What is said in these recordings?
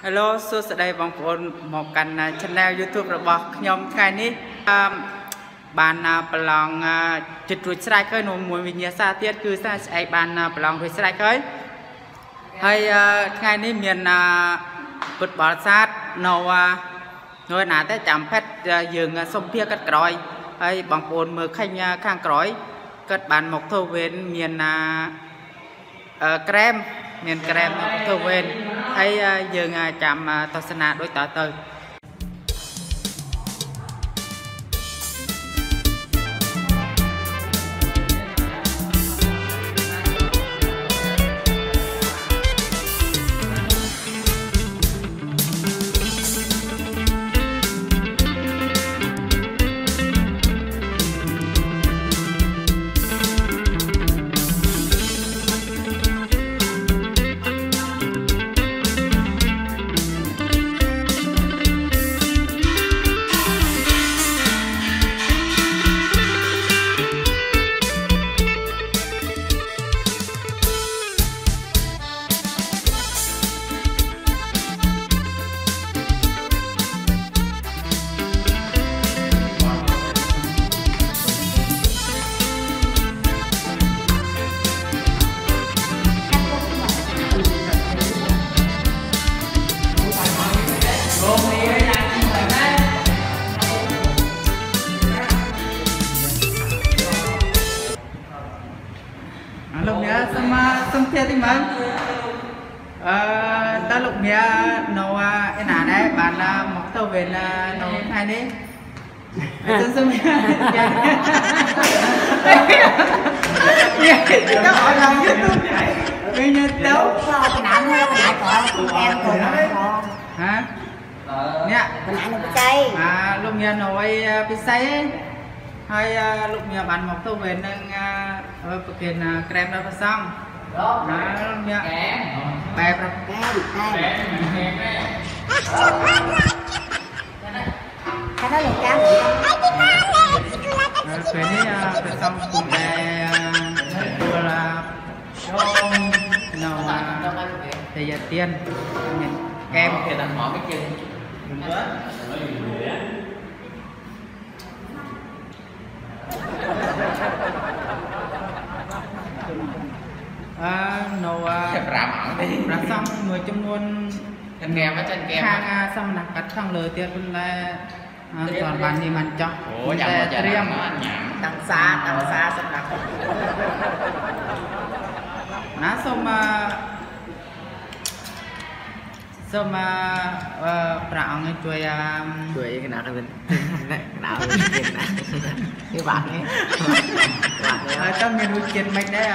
Hello, số sẽ đây bằng phone một kênh channel YouTube rồi bọc nhóm cái ní bạn lòng chụp chuột strike cái nồi mùi mình nhớ xa tiết cứ xa sẽ bạn lòng chuột strike cái hay ngày ní miền bật bỏ sát nấu người nào tới chạm phép dừng sông pia cắt còi hay bằng phone mở khanh khang còi cắt bạn một thô bên miền krem miền krem thô bên hay dừng chạm tòa sân đối tỏ từ lúc nhớ xong kia thì mấy ta lúc nhớ nấu cái nào đấy bạn mọc tàu về nấu hai đi xong nó hỏi lòng chứ tôi như tấu cái nào nữa cái nào còn em còn hả nè cái nào nó chay lúc nhớ nấu pizza ấy hay lúc nhớ bạn mọc tàu về nâng bikin krem apa sang? Ya. Baik karena lo kan ini bersama bola Tây Tiên kem thì đặt mỏ cái chân nấu ra xong người trong luôn chân kem với chân kem xong đặt cắt xong lời tiền bên là toàn bàn gì mình cho riêng đằng xa xong đặt nó xong bạn ấy chuối cái nào mình nào cái bạn ấy trong menu chiên mấy đấy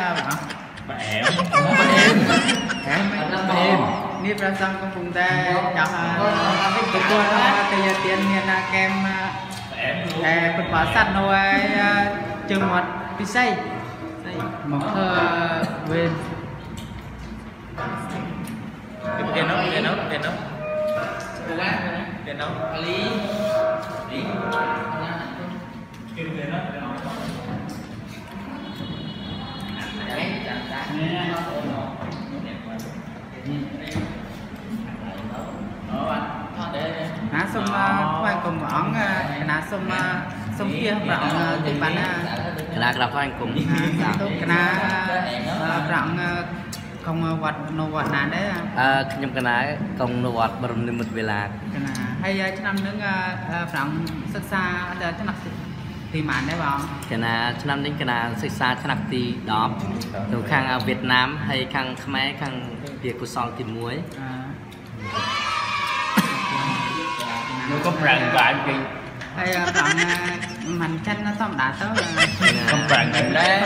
em ni prasam kampung teh ketua Tây Tiên miền kem berpasan noi trường mật pisai một bên tiền nó lý ná xong khoai cùng ỏng ná xong kia rộng thì bạn là khoai cùng ná rộng không vật nô vật nào đấy nhưng cái này công nô vật bầm lên một về là hay năm đứng rộng sắc xa cho nặc thì màn đấy vào cái này năm đến cái này sắc xa cho nặc thì đó từ khang Việt Nam hay khang Khmer khang Việt của son tìm muối nó có ràng bạn kì hay rộng mình chân nó xong đã tới không ràng gần đấy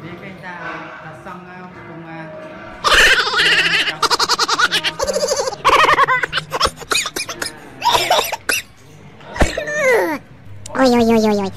đi cái ta xong cùng ôi ôi ôi ôi ôi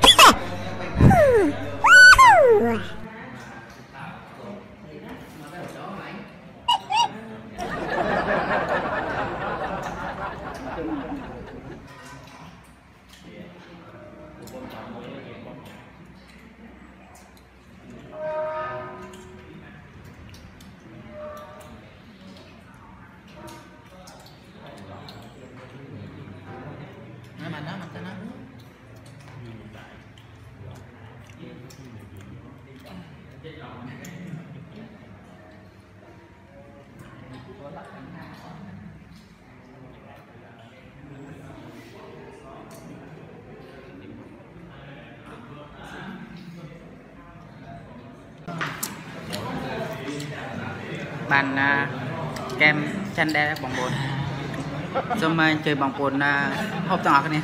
bàn kem chăn đe bóng bồn xong chơi bóng bồn hộp tỏ cái này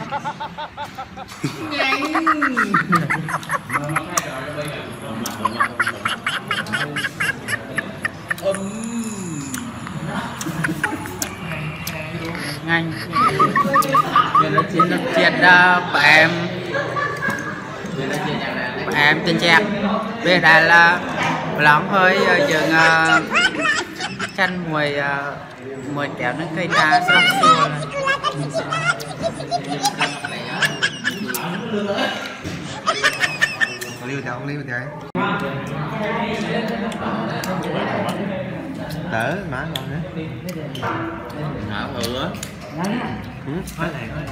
nhanh triệt bà em tên chẹt bây giờ là lỏng hơi dừng chăn mùi mùi kéo nó cây ta sắp xua Liêu chào ông Liêu chạy tớ má ngon nữa hả bữa nói này thôi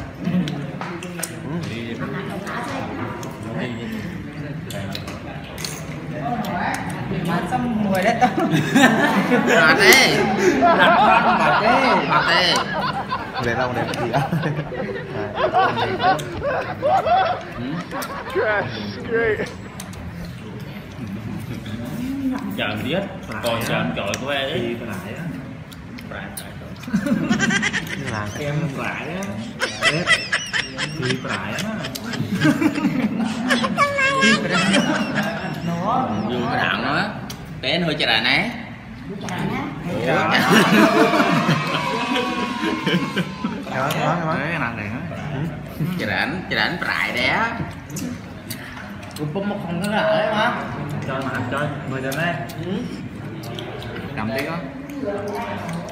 mà xong mùi đấy tao Mặt đi. Mặt đi. để đâu để gì á chờ mình biết còn chờ mình chọi của em đấy là em phải á thì phải á Dù cái đạn nữa bé hơi chờ đàn ấy nói cái này này chờ đàn phải đấy á cũng có một không nó là đấy mà cho mà chơi 10 giờ đây cầm đi con